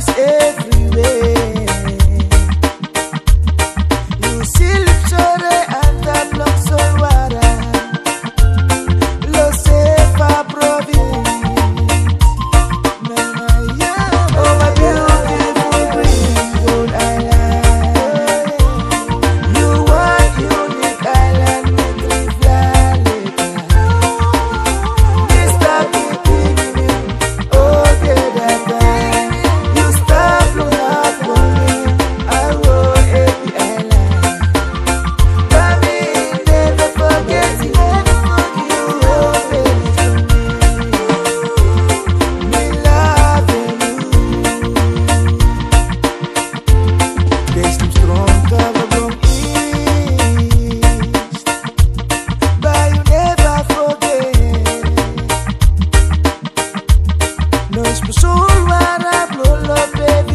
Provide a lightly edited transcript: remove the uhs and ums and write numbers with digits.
is everywhere. You see Lipsore and the block Solwara, Lo Sefa province. Oh, my beautiful green gold island. You want unique island with three flowers. Mr. Keeping you, oh, get that time. You stop looking out for me. I will every island. But me, never forget you. You always to me. Me loving you. There's some strong cover from east, but you never forget. No, it's so hard, I blow up, baby.